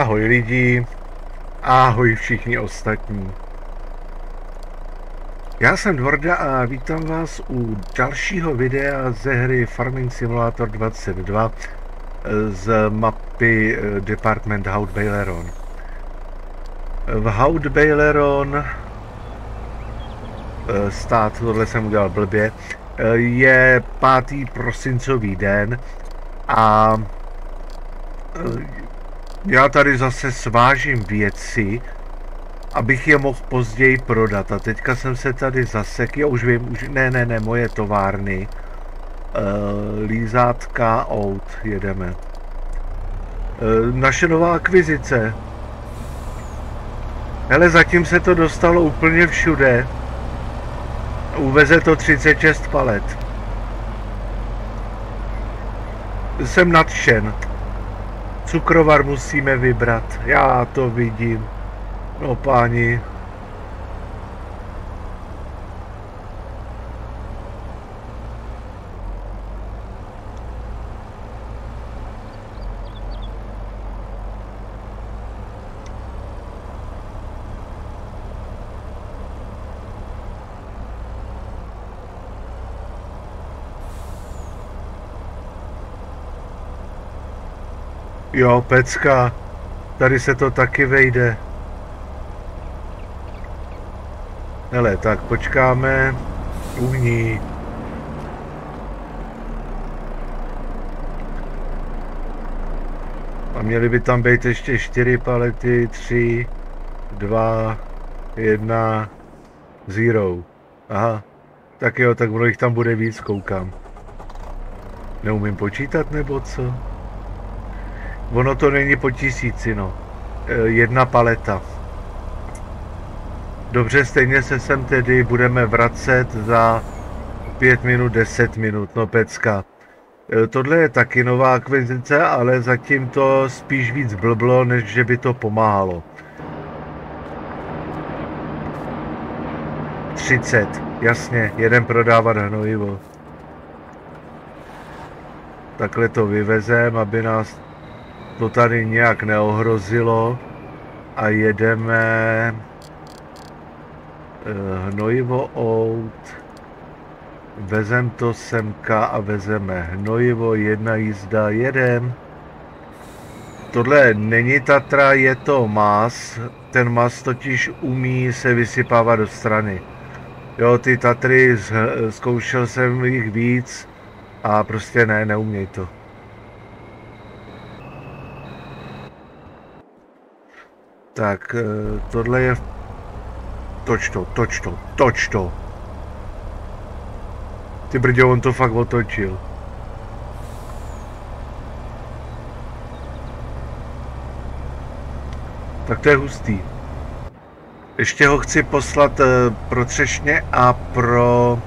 Ahoj lidi, ahoj všichni ostatní. Já jsem Dvorda a vítám vás u dalšího videa ze hry Farming Simulator 22 z mapy Department Haut Baileron. V Haut Baileron stát, tohle jsem udělal blbě, je 5. prosincový den a já tady zase svážím věci, abych je mohl později prodat. A teďka jsem se tady zasek, jo, už vím, ne, moje továrny. Lízátka, out, jedeme. Naše nová akvizice. Hele, zatím se to dostalo úplně všude. Uveze to 36 palet. Jsem nadšen. Cukrovar musíme vybrat, já to vidím. No páni. Jo, pecka, tady se to taky vejde. Hele, tak počkáme. Uhní. A měly by tam být ještě 4 palety, 3, 2, 1, 0. Aha, tak jo, tak ono jich tam bude víc, koukám. Neumím počítat nebo co? Ono to není po 1000, no. 1 paleta. Dobře, stejně se sem tedy budeme vracet za 5 minut, 10 minut, no pecka. Tohle je taky nová akvizice, ale zatím to spíš víc blblo, než že by to pomáhalo. 30, jasně, jeden prodávat hnojivo. Takhle to vyvezem, aby nás to tady nějak neohrozilo. A jedeme hnojivo out. Vezem to semka a vezeme hnojivo, 1 jízda, jedem. Tohle není Tatra, je to Mas. Ten Mas totiž umí se vysypávat do strany. Jo, ty Tatry, zkoušel jsem jich víc a prostě neuměj to. Tak, tohle je... Toč to. Ty brdě, on to fakt otočil. Tak to je hustý. Ještě ho chci poslat pro třešně a pro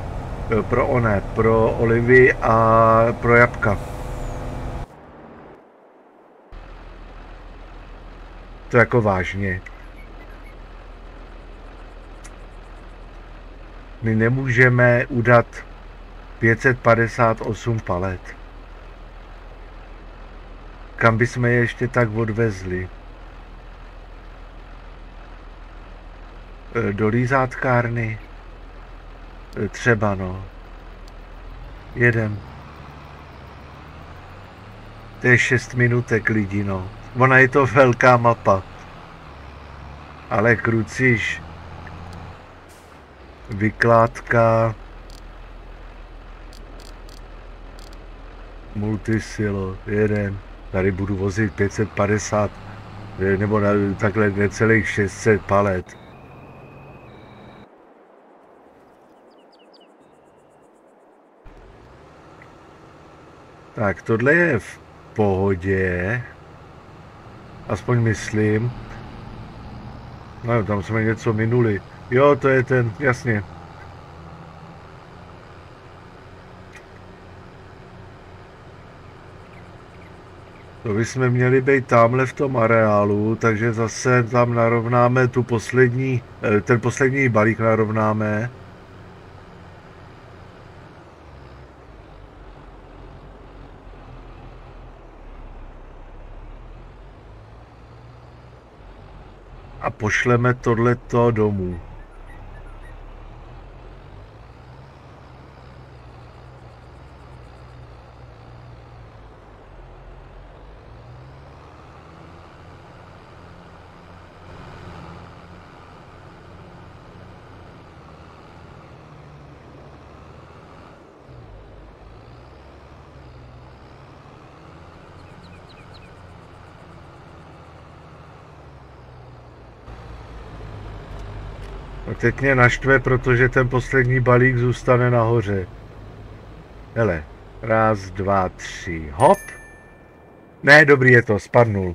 olivy a pro jabka. To jako vážně. My nemůžeme udat 558 palet. Kam bychom je ještě tak odvezli? Do lízátkárny? Třeba, no. Jedem. To je 6 minutek, lidi, no. Ona je to velká mapa. Ale kruciš. Vykládka. Multisilo, jeden. Tady budu vozit 550, nebo takhle necelých 600 palet. Tak, tohle je v pohodě. Aspoň myslím. No, tam jsme něco minuli. Jo, to je ten, jasně. To bychom měli být tamhle v tom areálu, takže zase tam narovnáme tu poslední, ten poslední balík narovnáme. a pošleme tohleto domů. A teď mě naštve, protože ten poslední balík zůstane nahoře. Hele, 1, 2, 3, hop. Ne, dobrý je to, spadnul.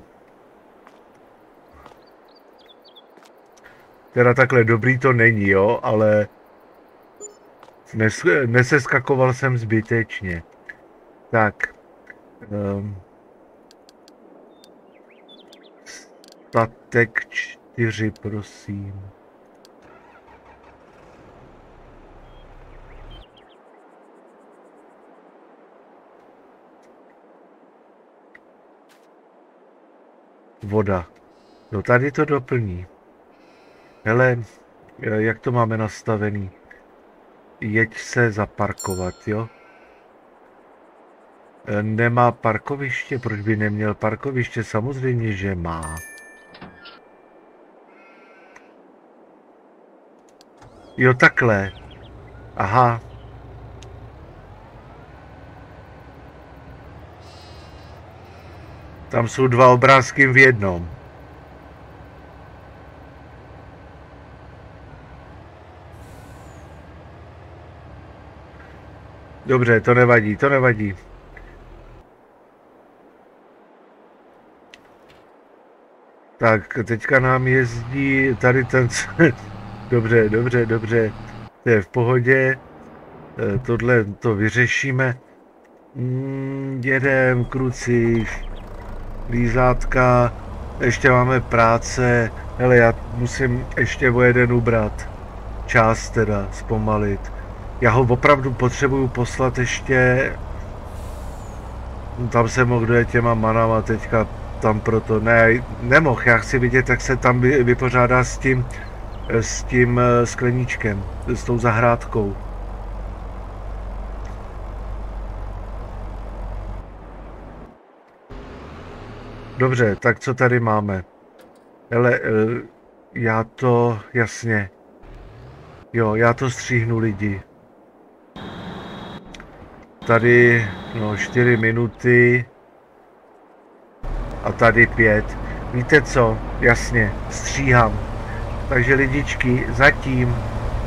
Teda takhle dobrý to není, jo, ale neseskakoval jsem zbytečně. Tak. Statek 4, prosím. Voda. No tady to doplní. Hele, jak to máme nastavený? Jeď se zaparkovat, jo? Nemá parkoviště? Proč by neměl parkoviště? Samozřejmě, že má. Jo, takhle. Aha. Tam jsou 2 obrázky v jednom. Dobře, to nevadí, to nevadí. Tak, teďka nám jezdí tady ten... Dobře, dobře, dobře. To je v pohodě. Tohle to vyřešíme. Jedem, krucík, lízátka. Ještě máme práce. Hele, já musím ještě o jeden ubrat. Čas teda, zpomalit. Já ho opravdu potřebuju poslat ještě... Tam se mohl dojet těma manama teďka tam proto. Ne, nemohl, já chci vidět, jak se tam vypořádá s tím skleníčkem, s tou zahrádkou. Dobře, tak co tady máme? Hele, já to, jasně. Jo, já to stříhnu lidi. Tady, no, 4 minuty. A tady 5. Víte co? Jasně, stříhám. Takže lidičky, zatím.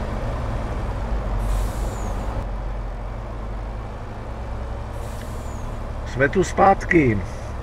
Jsme tu zpátky.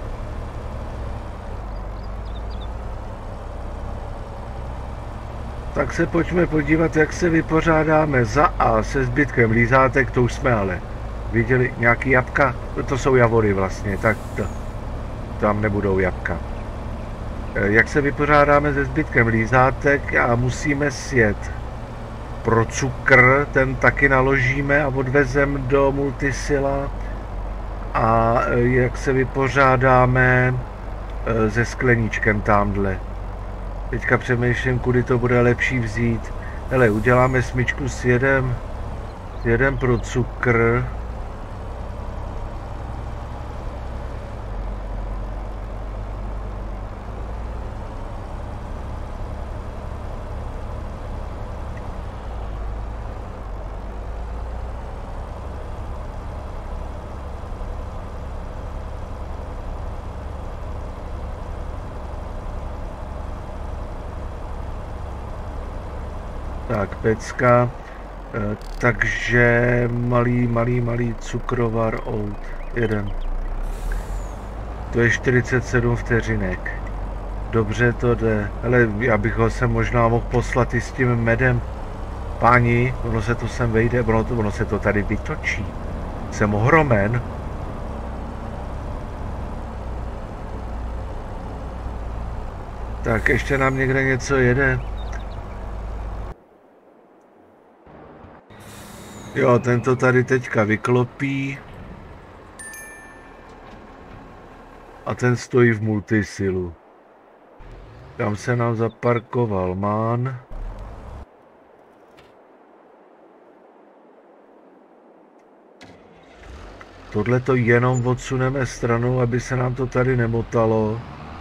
Tak se pojďme podívat, jak se vypořádáme za A se zbytkem lízátek, to už jsme ale viděli nějaký jabka, to jsou javory vlastně, tak tam nebudou jabka. Jak se vypořádáme se zbytkem lízátek a musíme sjet pro cukr, ten taky naložíme a odvezem do Multisila. A jak se vypořádáme se skleníčkem tamhle. Teďka přemýšlím, kudy to bude lepší vzít. Hele, uděláme smyčku s jedem pro cukr. Tak, pecka, takže malý cukrovar oud, jeden. To je 47 vteřinek. Dobře to jde, ale já bych ho sem možná mohl poslat i s tím medem. Páni, ono se to sem vejde, ono se to tady vytočí. Jsem ohromen. Tak, ještě nám někde něco jede. Jo, tento tady teďka vyklopí. A ten stojí v Multisilu. Tam se nám zaparkoval MAN. Tohle to jenom odsuneme stranou, aby se nám to tady nemotalo.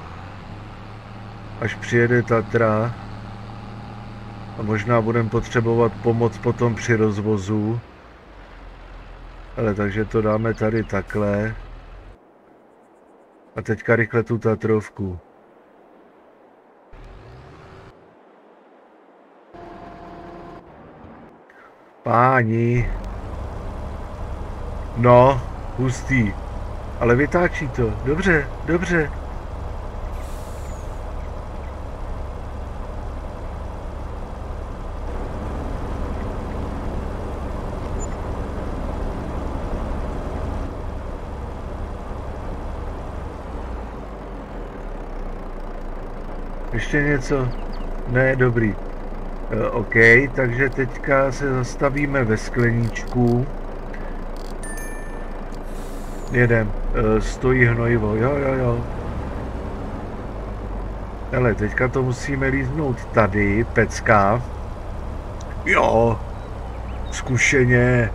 Až přijede Tatra. A možná budeme potřebovat pomoc potom při rozvozu. Ale takže to dáme tady takhle. A teďka rychle tu Tatrovku. Páni. No, hustý. Ale vytáčí to. Dobře, dobře. Ještě něco? Ne, dobrý. OK, takže teďka se zastavíme ve Skleníčku. Jedem. Stojí hnojivo. Jo. Hele, teďka to musíme líznout tady, pecka. Jo. Zkušeně.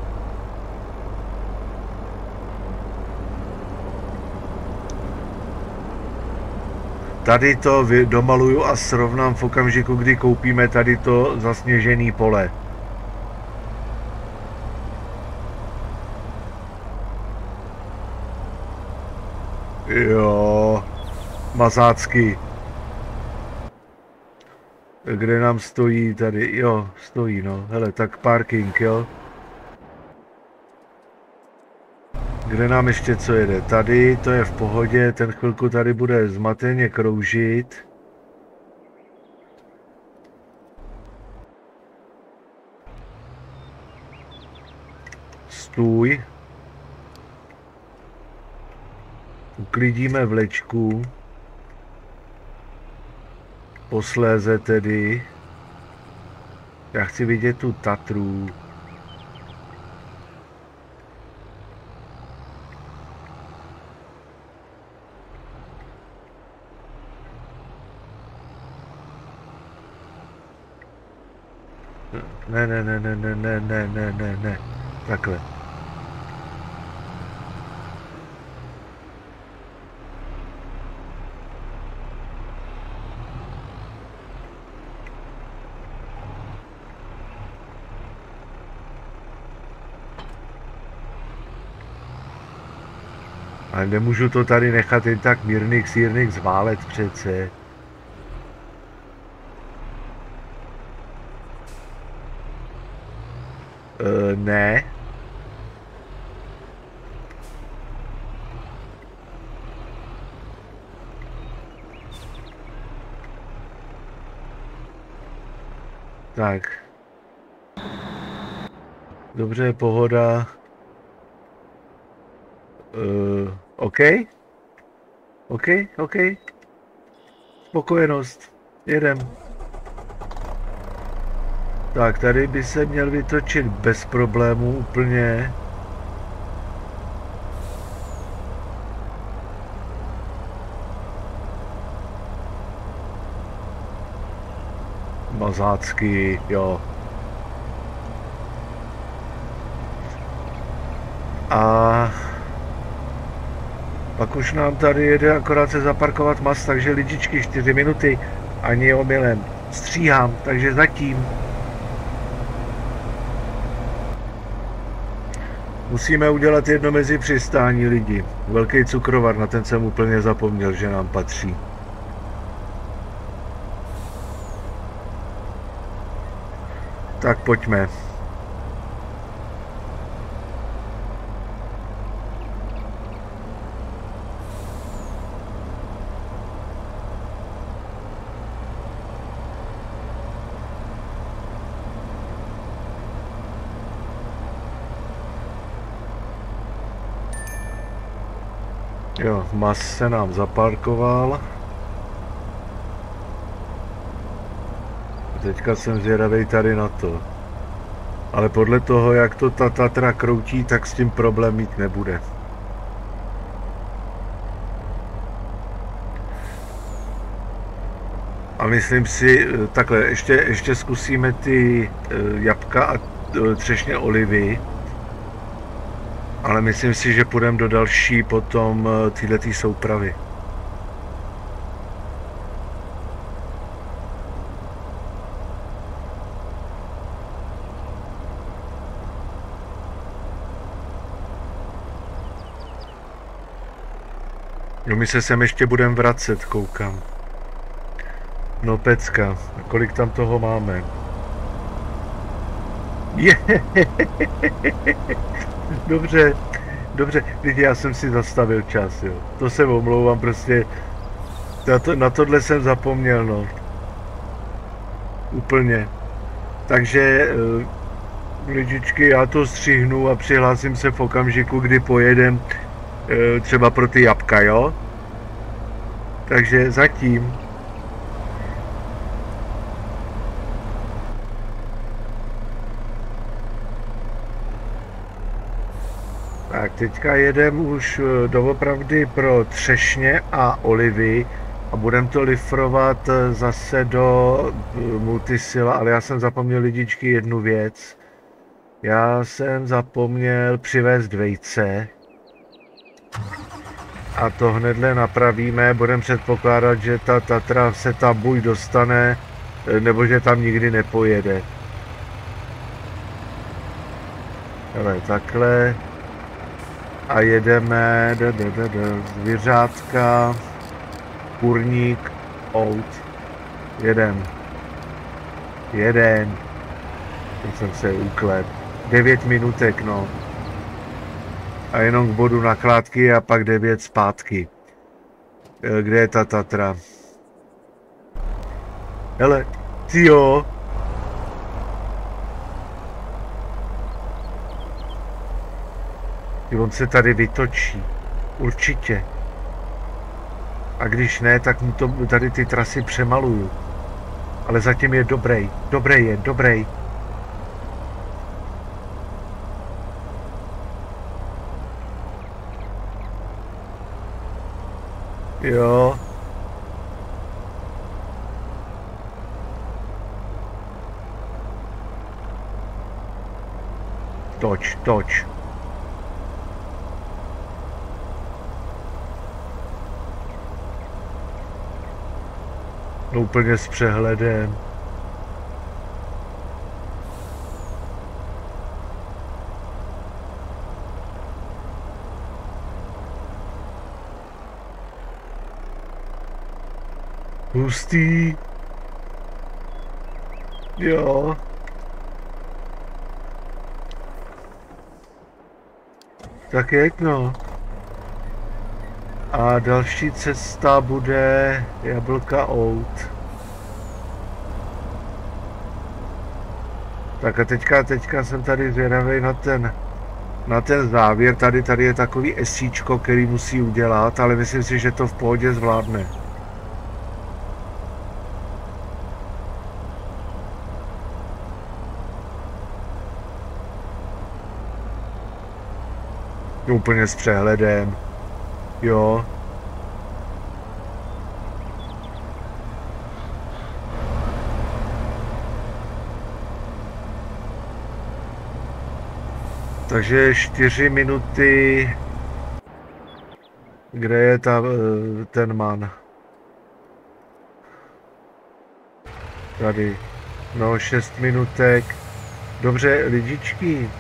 Tady to domaluju a srovnám v okamžiku, kdy koupíme tady to zasněžené pole. Jo, mazácky. Kde nám stojí tady? Jo, stojí, no. Hele, tak parking, jo. Kde nám ještě co jede? Tady, to je v pohodě, ten chvilku tady bude zmateně kroužit. Stůj. Uklidíme vlečku. Posléze tedy. Já chci vidět tu Tatru. Ne. Takhle. Ale nemůžu to tady nechat jen tak mírných sírných zválet přece. Ne. Tak. Dobře, pohoda. OK. Spokojenost. Jedem. Tak, tady by se měl vytočit bez problémů úplně. Mazácky, jo. A pak už nám tady jede akorát se zaparkovat Mas, takže lidičky 4 minuty, ani omylem. Stříhám, takže zatím. Musíme udělat jedno mezi přistání lidi. Velký cukrovar, na ten jsem úplně zapomněl, že nám patří. Tak pojďme. Jo, Mas se nám zaparkoval. Teďka jsem zvědavej tady na to. Ale podle toho, jak to ta Tatra kroutí, tak s tím problém mít nebude. A myslím si, takhle, ještě zkusíme ty jabka a třešně olivy. Ale myslím si, že půjdeme do další potom tyhletý soupravy. Jo, my se sem ještě budeme vracet, koukám. No pecka, a kolik tam toho máme? Dobře, dobře, lidi, já jsem si zastavil čas, jo. To se omlouvám, prostě na tohle jsem zapomněl, no. Úplně. Takže, lidičky, já to střihnu a přihlásím se v okamžiku, kdy pojedem třeba pro ty jabka, jo? Takže zatím. Tak teďka jedem už doopravdy pro třešně a olivy a budeme to lifrovat zase do Multisila, ale já jsem zapomněl, lidičky, jednu věc. Já jsem zapomněl přivést vejce a to hnedle napravíme, budeme předpokládat, že ta Tatra se tam buď dostane, nebo že tam nikdy nepojede. Ale takhle. A jedeme zvířátka, kurník, out. Jeden. Teď jsem se uklep. 9 minutek, no. A jenom k bodu nakládky a pak 9 zpátky. Kde je ta Tatra? Hele, tyjo. On se tady vytočí. Určitě. A když ne, tak mu to tady ty trasy přemaluju. Ale zatím je dobrý. Dobrý. Jo. Toč. No úplně s přehledem. Hustý. Jo. Tak jak no. A další cesta bude Jablka out. Tak a teďka jsem tady zvědavý na ten závěr. Tady je takový esíčko, který musí udělat, ale myslím si, že to v pohodě zvládne. Úplně s přehledem. Jo. Takže 4 minuty. Kde je ten man? Tady. No, 6 minutek. Dobře, lidičky.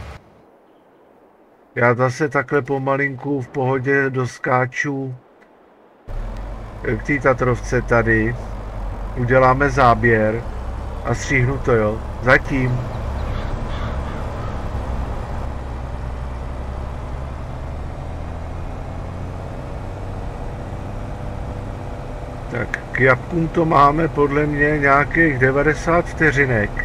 Já zase takhle pomalinku v pohodě doskáču k té Tatrovce tady. Uděláme záběr a stříhnu to, jo. Zatím. Tak k jabkům to máme podle mě nějakých 90 vteřinek.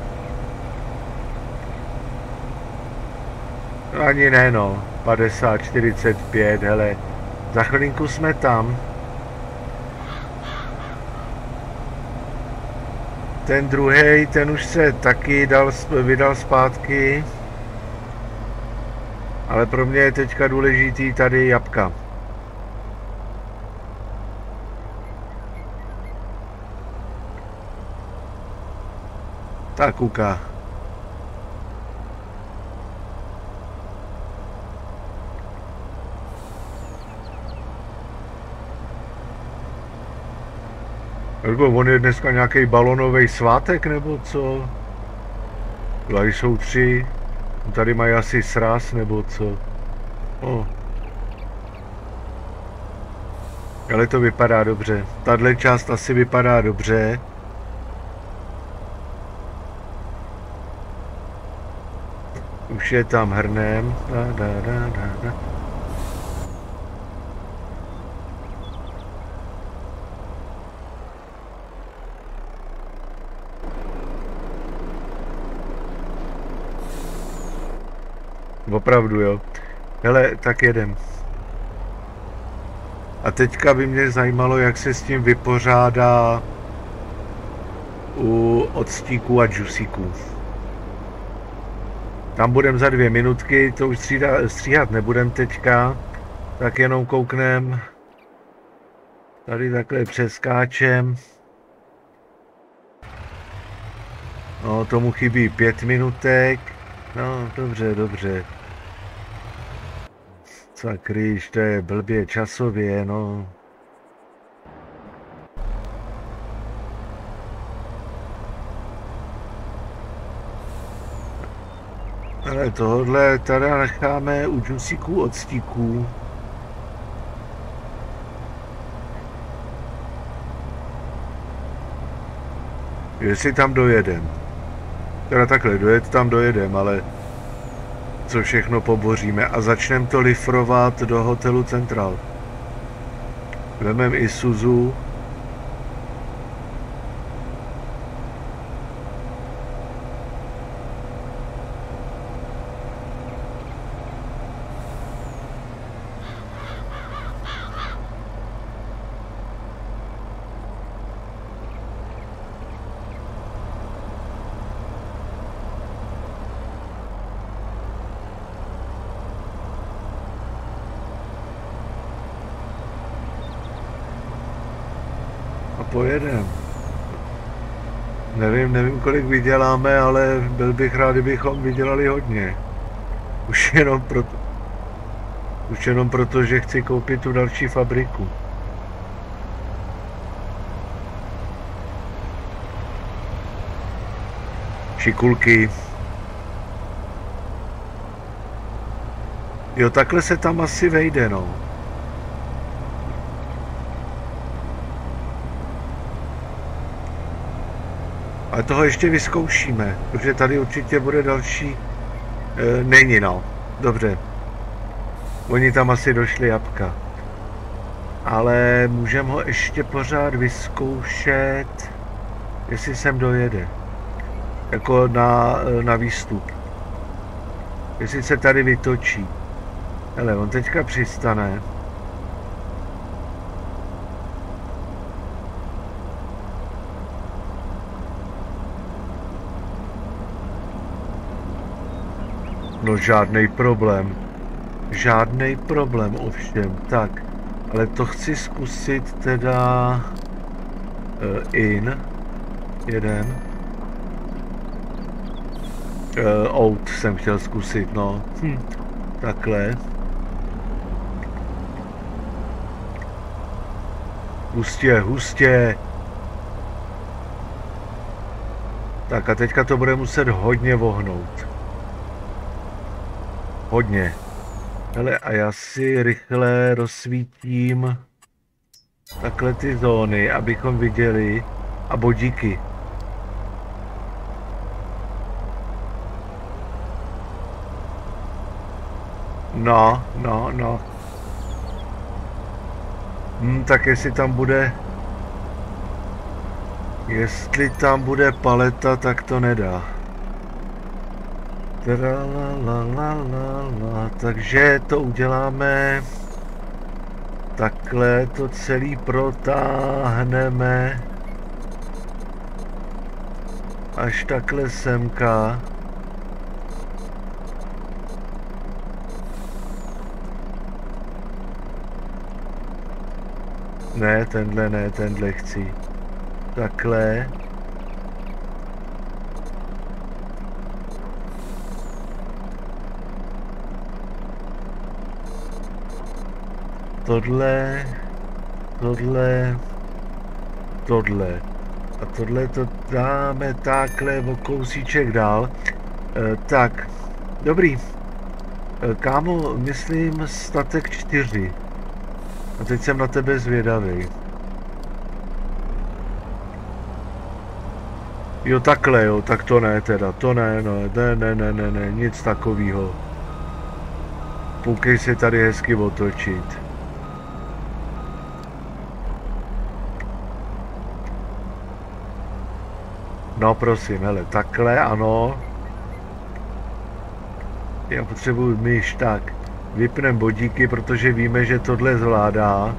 Ani ne, no. 50, 45, hele. Za chvilinku jsme tam. Ten druhý, ten už se taky vydal zpátky. Ale pro mě je teďka důležitý tady jabka. Tak kuka. Jako on je dneska nějaký balonový svátek nebo co? Tady jsou 3. Tady mají asi sraz nebo co? Oh. Ale to vypadá dobře. Tahle část asi vypadá dobře. Už je tam hrnem. Opravdu jo. Hele, tak jedem. A teďka by mě zajímalo, jak se s tím vypořádá u odstíků a džusíků. Tam budem za 2 minutky, to už stříhat nebudem teďka, tak jenom kouknem. Tady takhle přeskáčem. No, tomu chybí 5 minutek. No, dobře, dobře. Sakryš, to je blbě časově, no. Ale tohle teda necháme u džusíků odstíků. Jestli tam dojedem. Teda takhle, tam dojedem, ale co všechno poboříme a začneme to lifrovat do hotelu Central. Vememe Isuzu. Pojedem. Nevím, kolik vyděláme, ale byl bych rád, kdybychom vydělali hodně. Už jenom proto, že chci koupit tu další fabriku. Šikulky. Jo, takhle se tam asi vejde, no. Ale toho ještě vyzkoušíme, protože tady určitě bude další... není, no. Dobře. Oni tam asi došli jabka. Ale můžeme ho ještě pořád vyzkoušet, jestli sem dojede. Jako na výstup. Jestli se tady vytočí. Hele, on teďka přistane. No žádnej problém. Žádnej problém ovšem. Tak, ale to chci zkusit teda jeden. Out jsem chtěl zkusit, no. Takhle. Hustě. Tak a teďka to bude muset hodně vohnout. Hodně. Hele, a já si rychle rozsvítím takhle ty zóny, abychom viděli, a bodíky. No. Tak jestli tam bude paleta, tak to nedá. Takže to uděláme takhle, to celý protáhneme až takhle semka. Ne, tenhle chci. Takhle. tohle, tohle. A tohle to dáme takhle o kousíček dál. Tak, dobrý. Kámo, myslím statek 4. A teď jsem na tebe zvědavý. Jo, takhle, jo, tak to ne teda, to ne, no, ne, nic takového. Koukej se tady hezky otočit. No prosím, hele, takhle, ano. Já potřebuji myš, tak. Vypneme bodíky, protože víme, že tohle zvládá.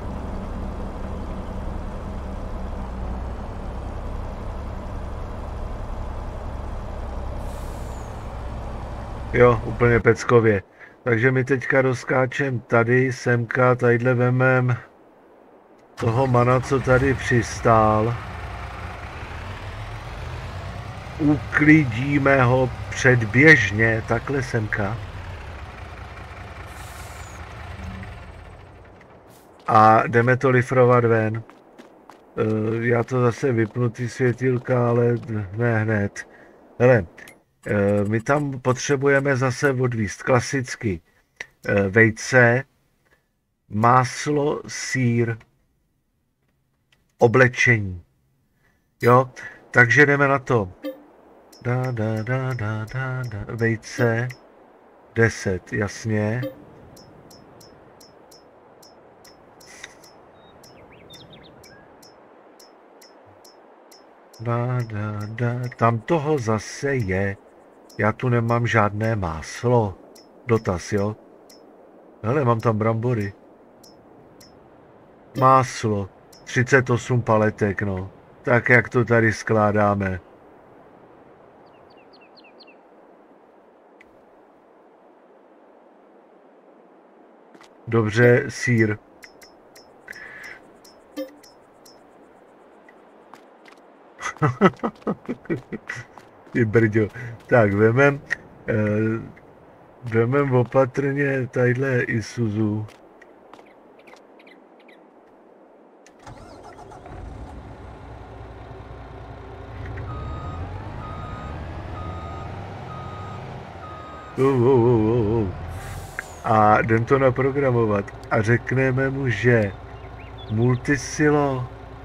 Jo, úplně peckově. Takže my teďka rozkáčem tady, semka, tadyhle vemem toho mana, co tady přistál. Uklidíme ho předběžně, takhle semka. A jdeme to lifrovat ven. Já to zase vypnu ty světýlka, ale ne hned. Hele, my tam potřebujeme zase odvíst klasicky vejce, máslo, sýr, oblečení. Jo, takže jdeme na to. Vejce 10, jasně. Tam toho zase je. Já tu nemám žádné máslo. Dotaz, jo? Hele, mám tam brambory. Máslo. 38 paletek, no. Tak jak to tady skládáme. Dobře, sýr. Ty brďo. Tak, vemem opatrně tadyhle Isuzu. A jdem to naprogramovat a řekneme mu, že multisilo,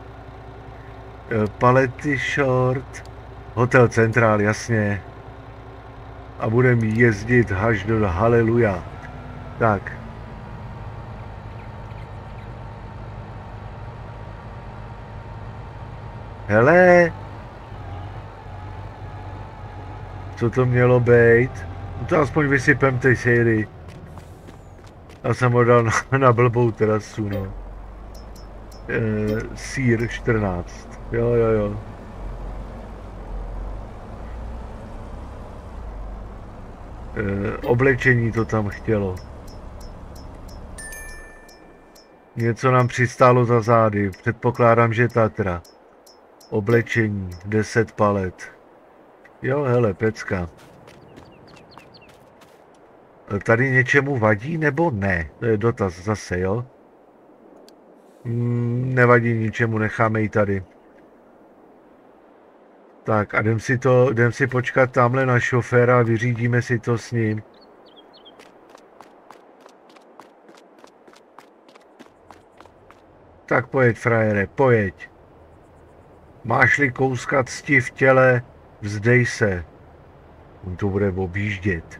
palety short, hotel centrál, jasně. A budeme jezdit až do Haleluja. Tak. Hele. Co to mělo být? No to aspoň vysypem tej sérii. Já jsem ho dal na blbou terasu, no. Sýr 14. Jo. Oblečení to tam chtělo. Něco nám přistálo za zády. Předpokládám, že Tatra. Oblečení 10 palet. Jo, hele, pecka. Tady něčemu vadí nebo ne? To je dotaz zase, jo? Nevadí ničemu, necháme ji tady. Tak a jdem si počkat tamhle na šoféra a vyřídíme si to s ním. Tak pojeď, frajere, pojeď. Máš-li kouska cti v těle, vzdej se. On to bude objíždět.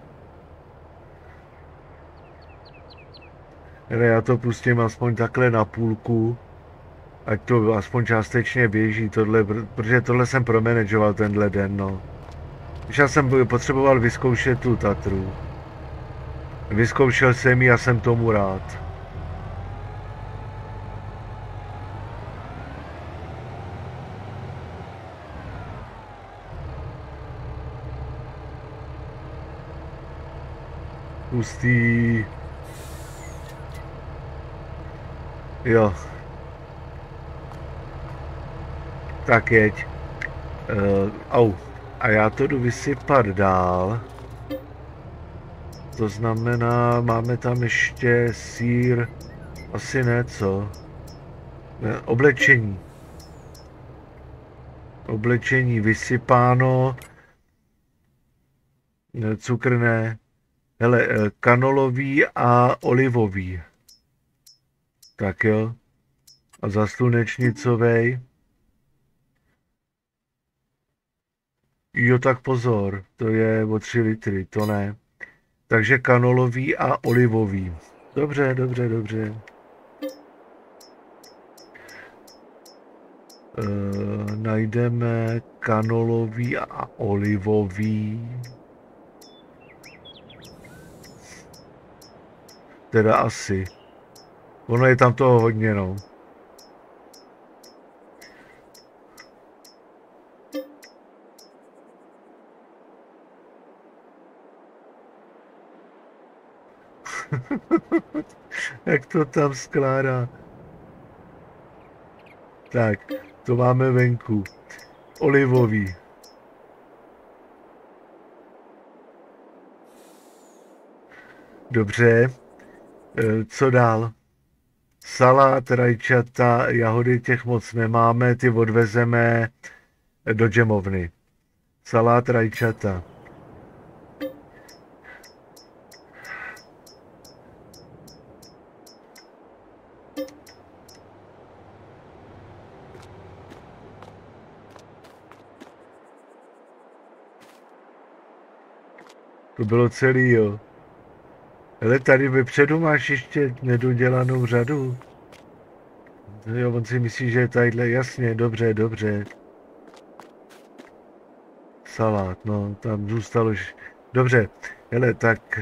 Já to pustím aspoň takhle na půlku, ať to aspoň částečně běží, protože tohle jsem promanageoval tenhle den, no. Když já jsem potřeboval vyzkoušet tu Tatru. Vyzkoušel jsem ji a jsem tomu rád. Pustý. Jo. Tak jeď. A já to jdu vysypat dál. To znamená, máme tam ještě sýr Asi ne, co? Ne, oblečení. Oblečení vysypáno. Cukr ne. Hele, kanolový a olivový. Tak jo. A za slunečnicovej. Jo, tak pozor. To je o 3 litry, to ne. Takže kanolový a olivový. Dobře, dobře, dobře. Najdeme kanolový a olivový. Teda asi. Ono je tam toho hodně, no. Jak to tam skládá. Tak, to máme venku. Olivový. Dobře. Co dál? Salát, rajčata, jahody těch moc nemáme, ty odvezeme do džemovny. Salát, rajčata. To bylo celý, jo. Ale tady vepředu máš ještě nedodělanou řadu. Jo, on si myslí, že je tadyhle, jasně, dobře, dobře. Salát, no, tam zůstalo už. Dobře, hele, tak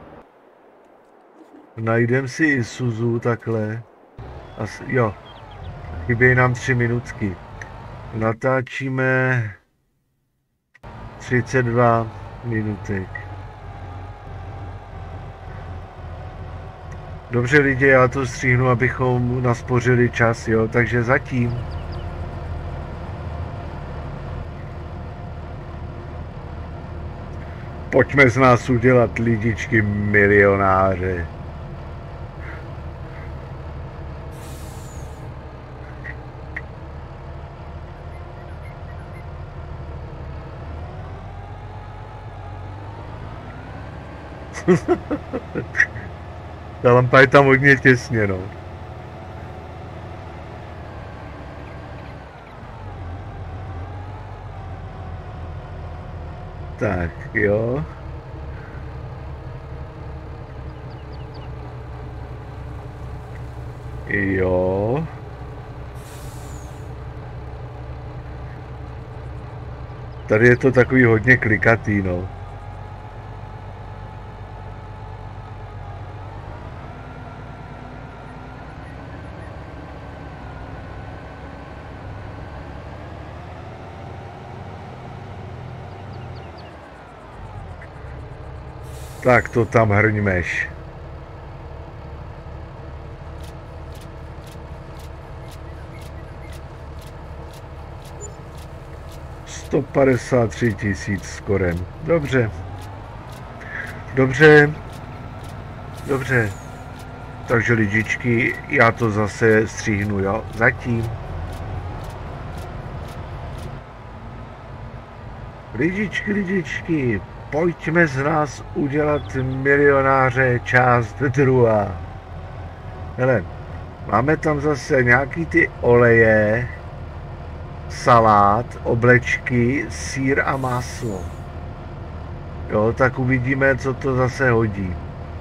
najdem si i Suzu takhle. Jo, chybějí nám 3 minutky. Natáčíme 32 minutek. Dobře lidi, já to stříhnu, abychom naspořili čas, jo, takže zatím. Pojďme z nás udělat lidičky milionáře. Ta lampa je tam hodně těsně, no. Tak, jo. Jo. Tady je to takový hodně klikatý, no. Tak to tam hrňmeš. $153 000 skorem. Dobře. Dobře. Dobře. Takže lidičky, já to zase stříhnu, jo. Zatím. Lidičky. Pojďme z nás udělat milionáře, část druhá. Hele, máme tam zase nějaký ty oleje, salát, oblečky, sýr a máslo. Jo, tak uvidíme, co to zase hodí.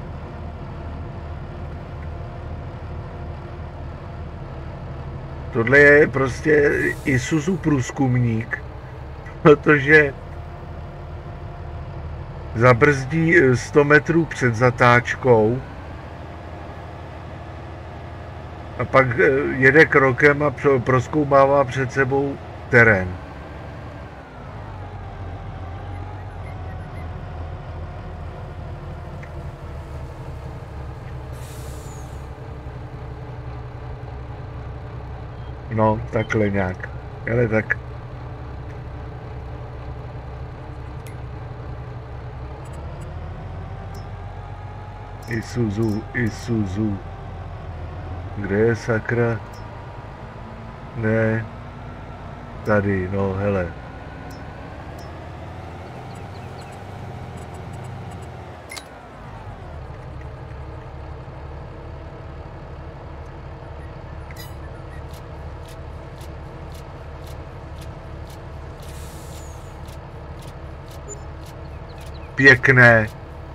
Tohle je prostě Isuzu průzkumník, protože zabrzdí 100 metrů před zatáčkou a pak jede krokem a prozkoumává před sebou terén. No, takhle nějak. Ale tak. Isuzu. Kde je sakra? Ne. Tady, no hele. Pěkné.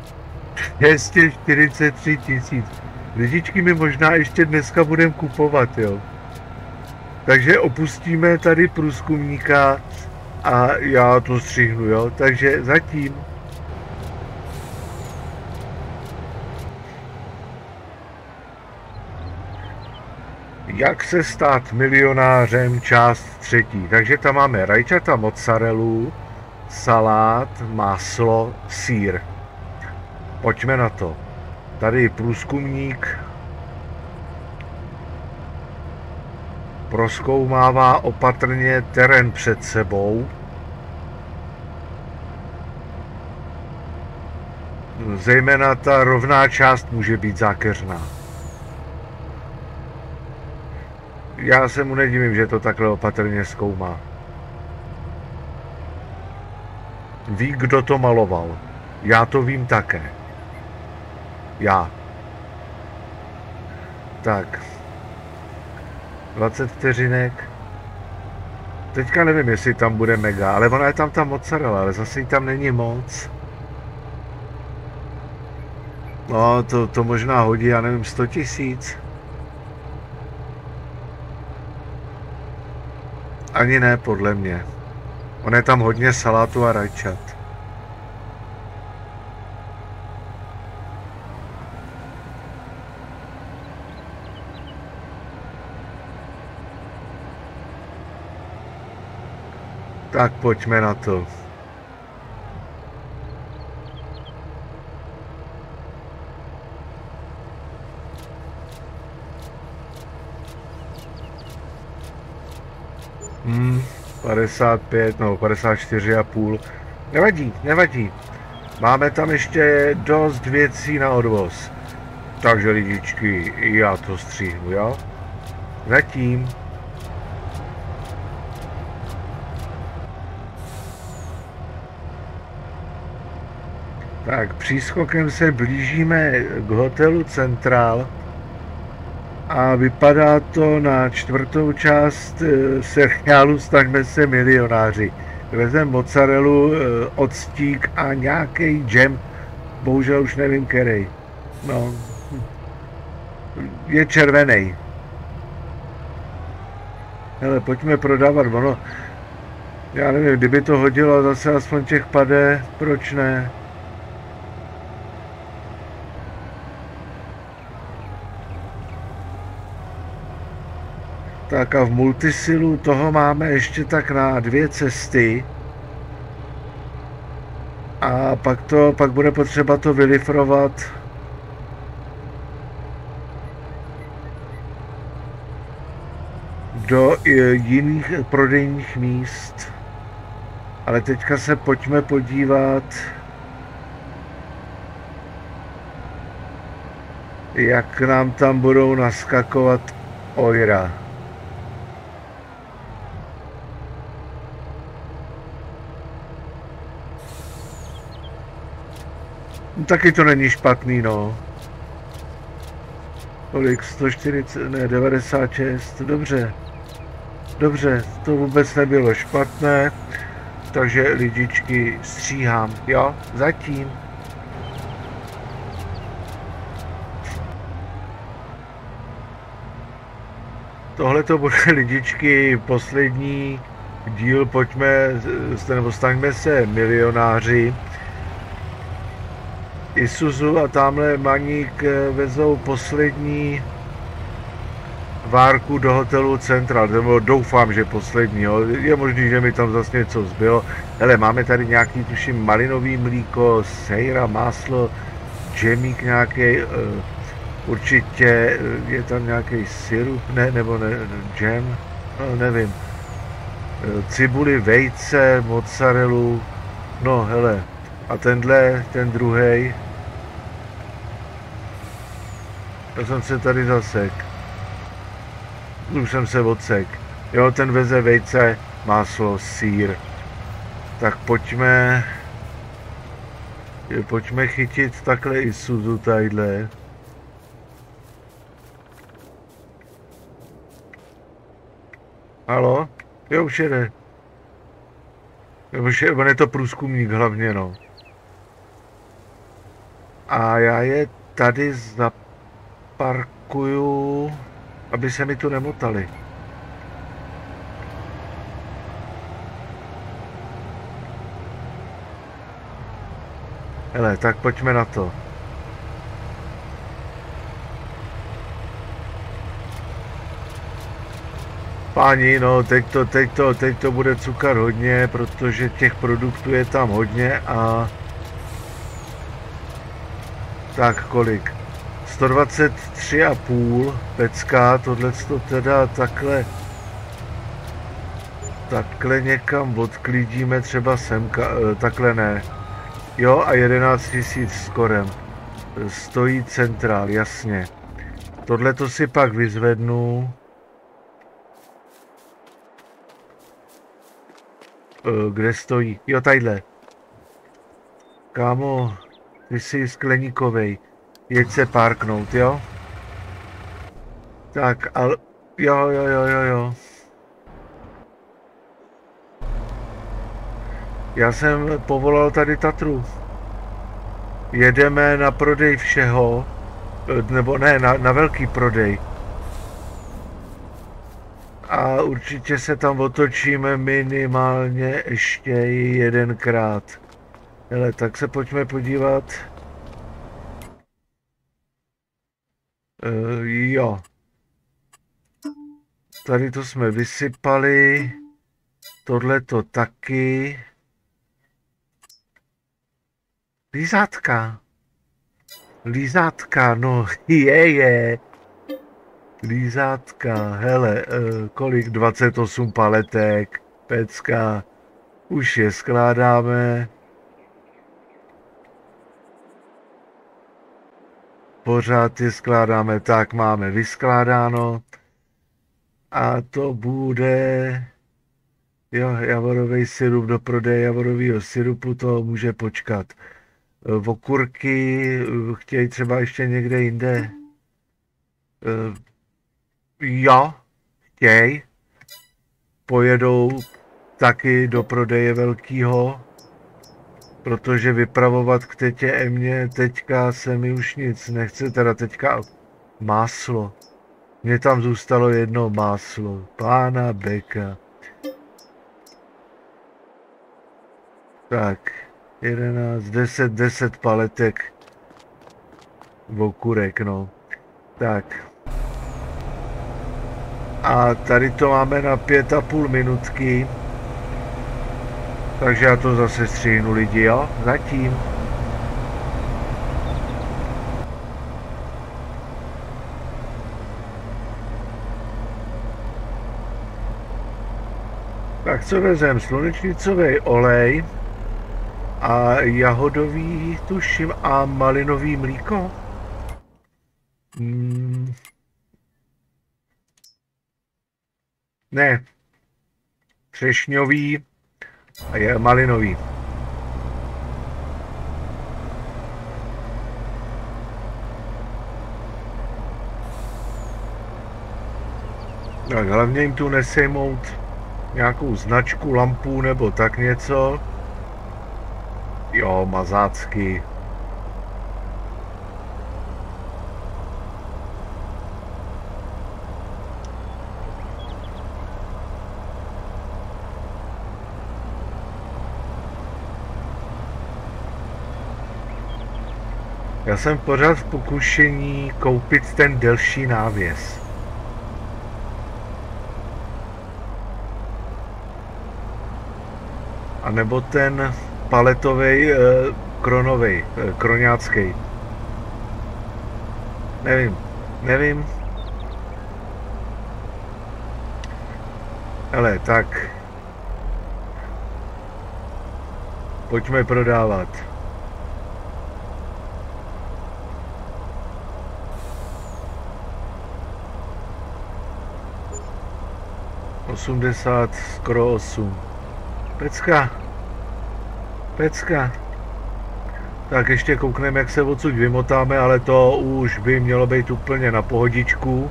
243 000. Lidičky my možná ještě dneska budeme kupovat, jo. Takže opustíme tady průzkumníka a já to střihnu, jo. Takže zatím. Jak se stát milionářem, část 3. Takže tam máme rajčata, mozzarellu, salát, máslo, sýr. Pojďme na to. Tady průzkumník prozkoumává opatrně terén před sebou. Zejména ta rovná část může být zákeřná. Já se mu nedivím, že to takhle opatrně zkoumá. Ví, kdo to maloval. Já to vím také. Já. Tak. 20 vteřinek. Teďka nevím, jestli tam bude mega, ale ona je tam ta mozzarella, ale zase jí tam není moc. No, to možná hodí, já nevím, 100 000. Ani ne, podle mě. On je tam hodně salátu a rajčat. Tak pojďme na to. Hmm, 55, no 54,5. Nevadí, nevadí. Máme tam ještě dost věcí na odvoz. Takže lidičky, já to stříhnu, jo? Zatím. Tak, přískokem se blížíme k hotelu Central a vypadá to na 4. část seriálu Staňme se milionáři. Vezem mozzarellu, octík a nějaký džem, bohužel už nevím který. No, je červený. Hele, pojďme prodávat, ono, já nevím, kdyby to hodilo zase aspoň těch pade, proč ne? Tak a v multisilu toho máme ještě tak na 2 cesty. A pak bude potřeba to vylifrovat. Do jiných prodejních míst. Ale teďka se pojďme podívat, jak nám tam budou naskakovat ojra. Taky to není špatný, no. Kolik? 140, ne, 96, dobře. Dobře, to vůbec nebylo špatné. Takže lidičky stříhám, jo, zatím. Tohle to bude, lidičky, poslední díl, pojďme, nebo staňme se milionáři. Isuzu a tamhle Maník vezou poslední várku do hotelu Central, nebo doufám, že poslední, jo. Je možný, že mi tam zase něco zbylo. Hele, máme tady nějaký, tuším, malinový mlíko, sejra, máslo, džemík nějaký, určitě je tam nějaký syrup, ne, nebo ne, džem, no, nevím. Cibuli, vejce, mozzarellu, no hele, a tenhle, ten druhej, já jsem se tady zasek. Už jsem se odsek. Jo, ten veze vejce, máslo, sýr. Tak pojďme chytit takhle Isuzu tadyhle. Halo? Jo, už jede. On je to průzkumník hlavně, no. A já je tady zaparkuju, aby se mi tu nemotali. Hele, tak pojďme na to. Páni, no, teď to bude cukat hodně, protože těch produktů je tam hodně a... Tak kolik? 123,5 pecka, tohleto teda takhle někam odklídíme, třeba semka, takhle ne. Jo, a 11 000 skorem. Stojí centrál, jasně. Tohleto si pak vyzvednu. Kde stojí? Jo, tadyhle. Kámo, ty jsi skleníkovej. Jeď se parknout, jo? Tak, ale... Jo. Já jsem povolal tady Tatru. Jedeme na prodej všeho. Nebo ne, na velký prodej. A určitě se tam otočíme minimálně ještě jedenkrát. Hele, tak se pojďme podívat. Jo. Tady to jsme vysypali. Tohle to taky. Lízátka, no je. Lízátka, hele, kolik? 28 paletek, pecka. Už je skládáme. Pořád je skládáme, tak máme vyskládáno. A to bude... Jo, javorový sirup do prodeje javorového sirupu, to může počkat. Okurky chtějí třeba ještě někde jinde. Jo, chtějí. Pojedou taky do prodeje velkýho. Protože vypravovat k tetě Emě teďka se mi už nic nechce, teda teďka máslo. Mně tam zůstalo jedno máslo, pána Beka. Tak, 11, 10 paletek okurek, no. Tak. A tady to máme na 5,5 minutky. Takže já to zase stříhnu lidi, jo? Zatím. Tak co vezem? Slunečnicový olej a jahodový, tuším, a malinový mlíko. Ne. Třešňový a je malinový. Tak hlavně jim tu nesejmout nějakou značku, lampu nebo tak něco. Jo, mazácky. Já jsem pořád v pokušení koupit ten delší návěs. A nebo ten paletovej, kronovej, kroňáckej. Nevím. Hele, tak. Pojďme prodávat. 80, skoro 8. Pecka. Pecka. Tak ještě koukneme, jak se odsud vymotáme, ale to už by mělo být úplně na pohodičku.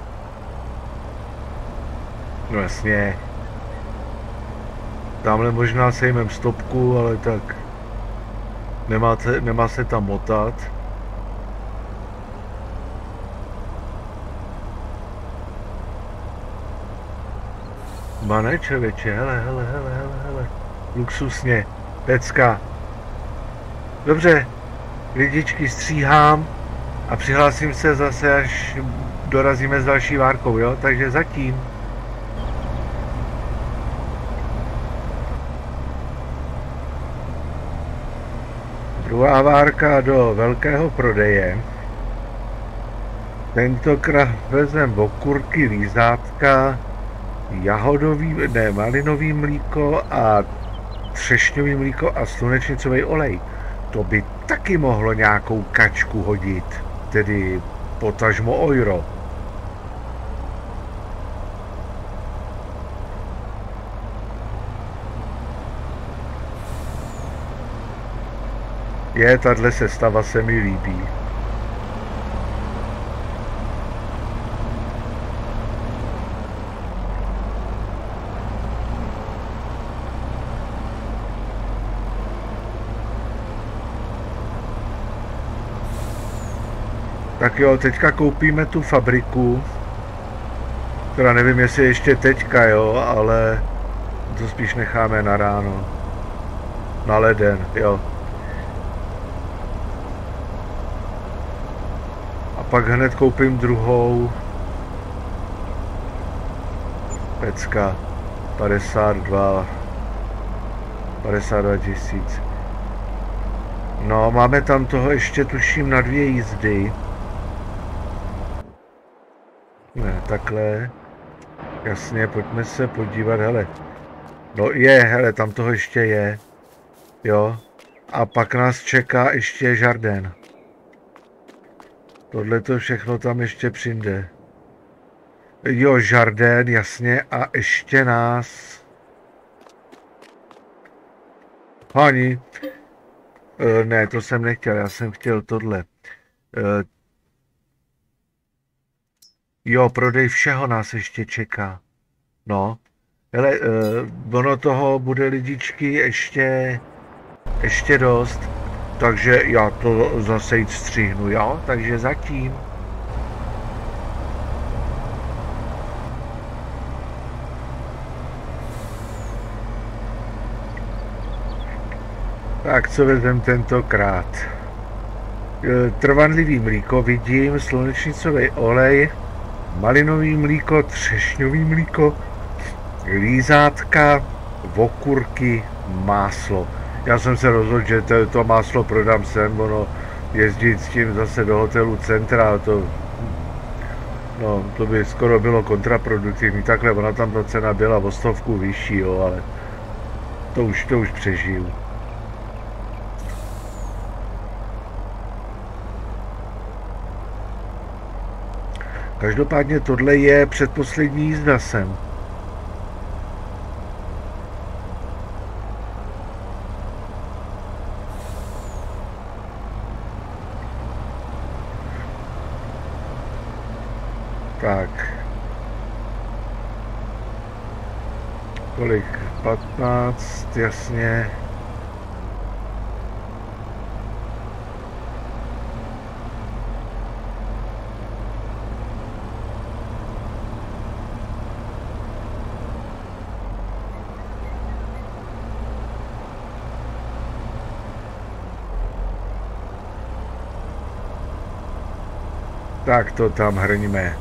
No jasně. Tamhle možná sejmem stopku, ale tak nemá se tam motat. Pane člověče, hele. Luxusně. Pecka. Dobře. Lidičky stříhám a přihlásím se zase, až dorazíme s další várkou, jo? Takže zatím. Druhá várka do velkého prodeje. Tentokrát vezmeme okurky, lízátka, malinový mlíko a třešňový mlíko a slunečnicový olej. To by taky mohlo nějakou kačku hodit, tedy potažmo euro. Tahle sestava se mi líbí. Tak jo, teďka koupíme tu fabriku, která nevím, jestli ještě teďka, jo, ale to spíš necháme na ráno. Na leden, jo. A pak hned koupím druhou. Pecka. 52 tisíc. No, máme tam toho ještě tuším na 2 jízdy. Ne, takhle. Jasně, pojďme se podívat, hele. No hele, tam toho ještě je. Jo. A pak nás čeká ještě Jardin. Tohle to všechno tam ještě přijde. Jo, Jardin, jasně, a ještě nás... Hani. Ne, to jsem nechtěl, já jsem chtěl tohle. Jo, prodej všeho nás ještě čeká. No. Hele, ono toho bude lidičky ještě dost. Takže já to zase jít střihnu, jo? Takže zatím. Tak co vezmem tentokrát? Trvanlivý mlíko vidím, slunečnicový olej, malinový mlíko, třešňový mlíko, lízátka, okurky, máslo. Já jsem se rozhodl, že to máslo prodám sem, ono jezdit s tím zase do hotelu Centra, to by skoro bylo kontraproduktivní. Takhle ona tam ta cena byla o 100 vyšší, jo, ale to už přežiju. Každopádně tohle je předposlední jízda sem. Tak. Kolik? 15, jasně. Tak to tam hrníme.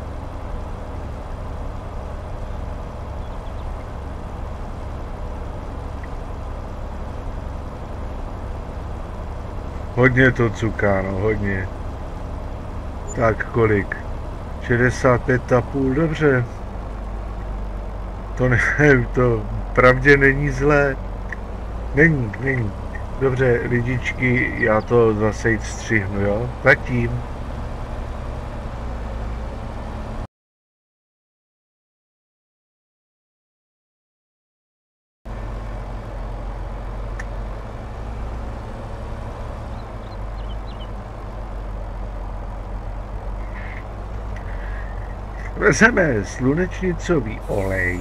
Hodně to cuká, no hodně. Tak kolik? 65,5, dobře. To to pravdě není zlé. Není. Dobře, lidičky, já to zase jít střihnu, jo? Zatím. Vezeme slunečnicový olej,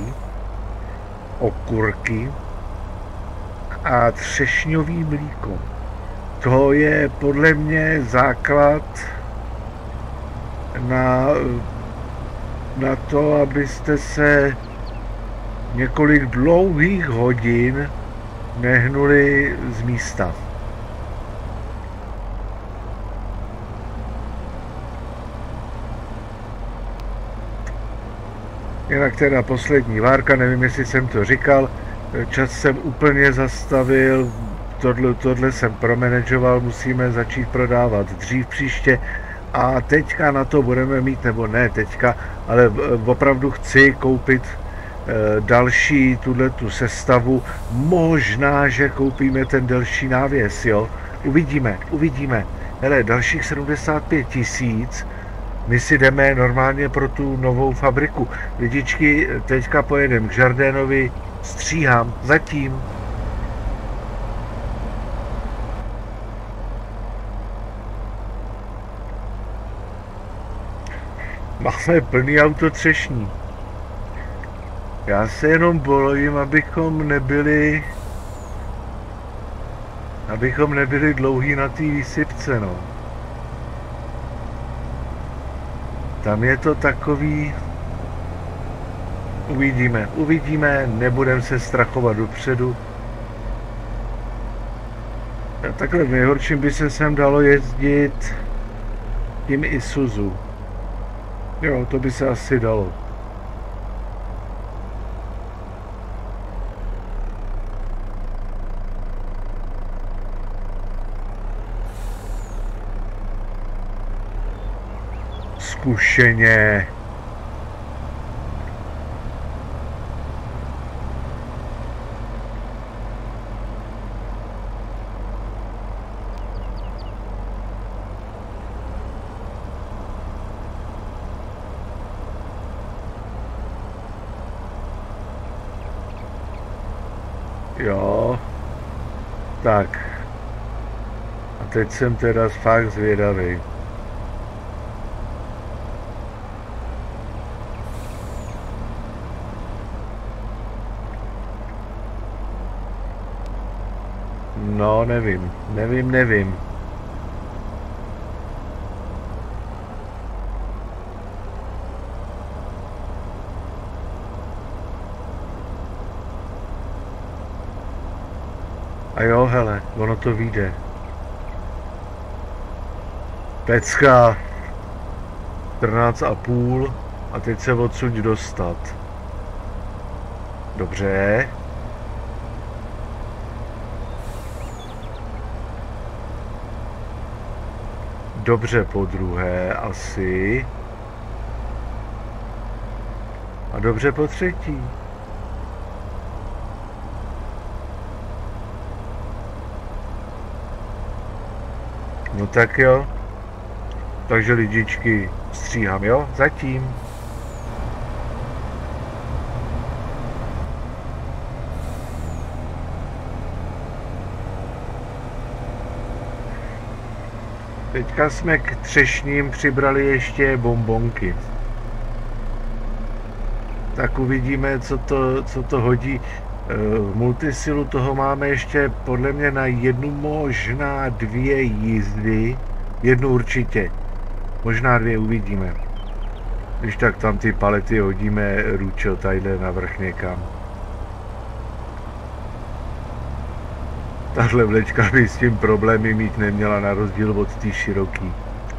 okurky a třešňový mlíko. To je podle mě základ na to, abyste se několik dlouhých hodin nehnuli z místa. Jinak teda poslední várka, nevím, jestli jsem to říkal, čas jsem úplně zastavil, tohle jsem promanagoval, musíme začít prodávat dřív příště a teďka na to budeme mít, nebo ne teďka, ale opravdu chci koupit další tu sestavu, možná, že koupíme ten delší návěs, jo, uvidíme, hele, dalších 75 000, my si jdeme normálně pro tu novou fabriku. Lidičky, teďka pojedeme k Žardénovi, stříhám, zatím. Máme plný auto třešní. Já se jenom bojím, abychom nebyli dlouhý na té výsypce, no. Tam je to takový, uvidíme, nebudem se strachovat dopředu. A takhle v nejhorším by se sem dalo jezdit tím Isuzu. Jo, to by se asi dalo. Zkušeně. Jo. Tak. A teď jsem teda fakt zvědavý. No, nevím. A jo, hele, ono to vyjde. Pecka 14,5 a teď se odsud dostat. Dobře. Dobře po druhé asi. A dobře po třetí. No tak jo. Takže lidičky, stříhám, jo? Zatím. Teďka jsme k třešním přibrali ještě bonbonky. Tak uvidíme, co to hodí. V multisilu toho máme ještě podle mě na jednu, možná dvě jízdy. Jednu určitě. Možná dvě, uvidíme. Když tak tam ty palety hodíme ručo tadyhle navrch někam. Tahle vlečka by s tím problémy mít neměla, na rozdíl od té široký.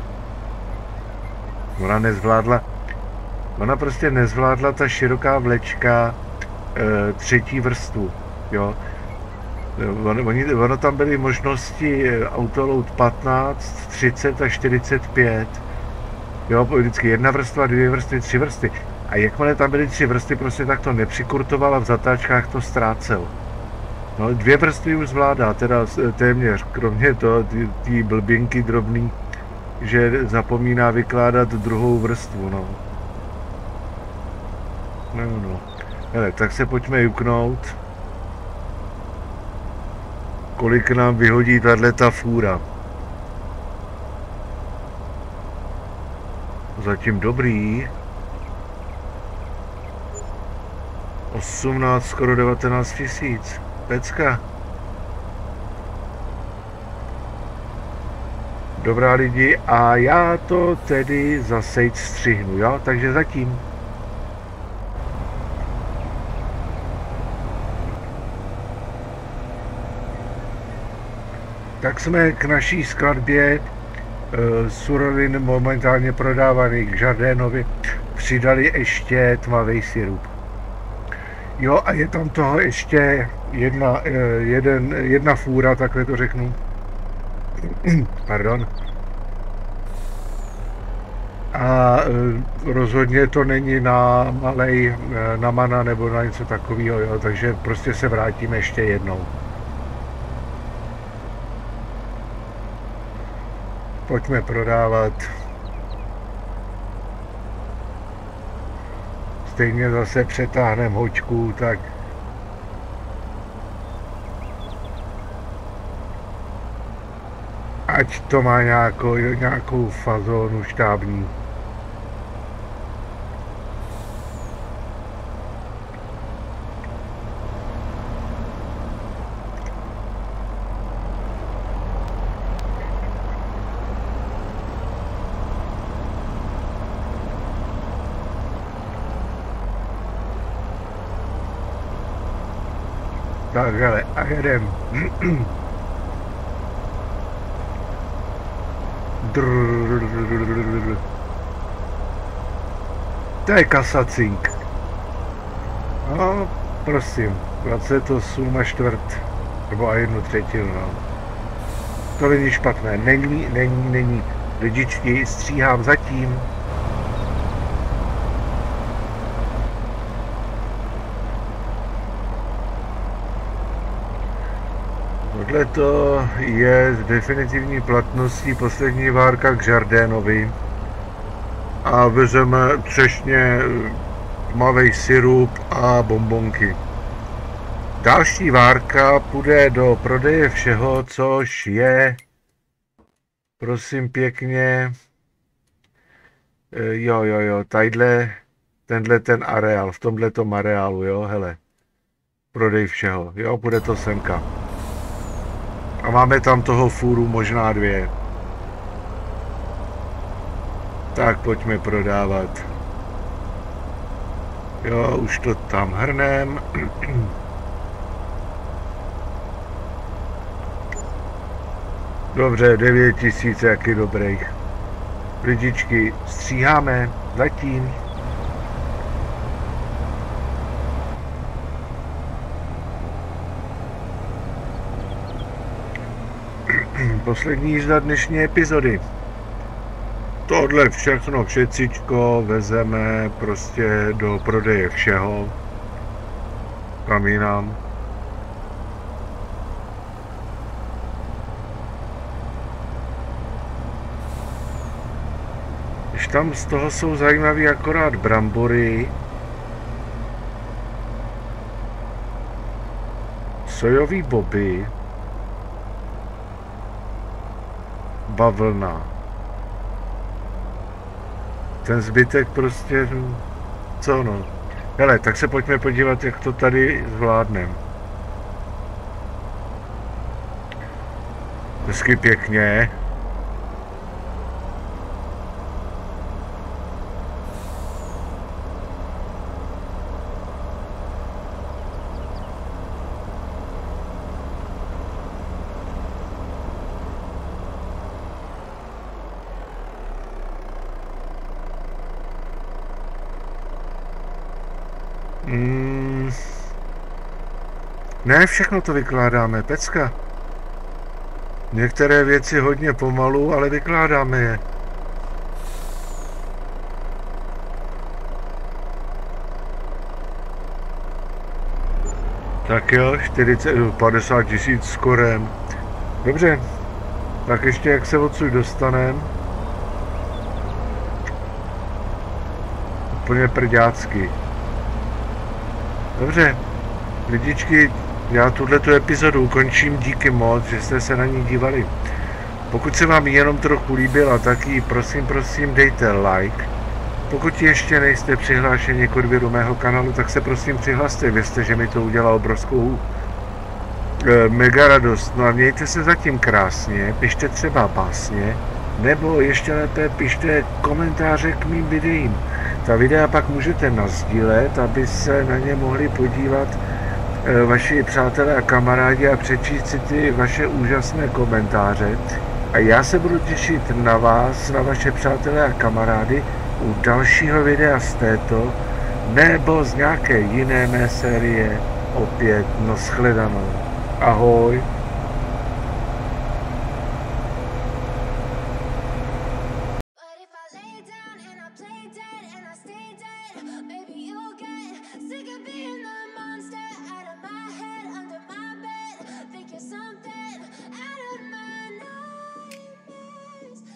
Ona prostě nezvládla ta široká vlečka třetí vrstvu, jo. Ono tam byly možnosti autoload 15, 30 a 45. Jo, vždycky jedna vrstva, dvě vrstvy, tři vrstvy. A jakmile tam byly tři vrstvy, prostě tak to nepřikurtoval a v zatáčkách to ztrácel. No, dvě vrstvy už zvládá, teda téměř, kromě toho, ty blbinky drobný, že zapomíná vykládat druhou vrstvu, no. No. Hele, tak se pojďme juknout. Kolik nám vyhodí tato fůra. Zatím dobrý. 18, skoro 19 tisíc. Pecka. Dobrá lidi, a já to tedy zase střihnu, jo? Takže zatím. Tak jsme k naší skladbě surovin momentálně prodávaných k Jardénovi přidali ještě tmavý sirup. Jo, a je tam toho ještě jedna fůra, takhle to řeknu. Pardon. A rozhodně to není na malej, na mana nebo na něco takového, jo, takže prostě se vrátíme ještě jednou. Pojďme prodávat. Stejně zase přetáhneme hoďku, tak ať to má nějakou fazónu štábní. Tak hele, a jedem. To je kasacink. No, prosím, 28 a čtvrt, nebo a 1/3, no. To není špatné, není. Lidičky, stříhám zatím. Tohle to je z definitivní platností poslední várka k Jardénovi a vezeme třešně, tmavý sirup a bonbonky. Další várka půjde do prodeje všeho, což je, prosím pěkně, jo, tenhle ten areál, v tomhletom areálu, jo, hele, prodej všeho, jo, půjde to semka. A máme tam toho fůru, možná 2. Tak pojďme prodávat. Jo, už to tam hrnem. Dobře, 9 tisíc, jaký dobrých. Lidičky, stříháme, zatím. Poslední jízda dnešní epizody. Tohle všecko vezeme prostě do prodeje všeho. Kam jinam. Když tam z toho jsou zajímavý akorát brambory, sojový boby, bavlna. Ten zbytek prostě, co no. Hele, tak se pojďme podívat, jak to tady zvládneme. Hezky pěkně. Ne, všechno to vykládáme, pecka. Některé věci hodně pomalu, ale vykládáme je. Tak jo, 50 tisíc skorem. Dobře, tak ještě jak se odsud dostaneme. Úplně prďácky. Dobře, lidičky, já tuhletu epizodu ukončím, díky moc, že jste se na ní dívali. Pokud se vám jenom trochu líbila, tak ji prosím dejte like. Pokud ještě nejste přihlášeni k odběru mého kanálu, tak se prosím přihlaste. Věřte, že mi to udělá obrovskou mega radost. No a mějte se zatím krásně, pište třeba básně, nebo ještě lépe pište komentáře k mým videím. Ta videa pak můžete nasdílet, aby se na ně mohli podívat vaši přátelé a kamarádi a přečíst si ty vaše úžasné komentáře. A já se budu těšit na vás, na vaše přátelé a kamarády u dalšího videa z této nebo z nějaké jiné mé série. Opět nashledanou. Ahoj. Baby, you'll get sick of being the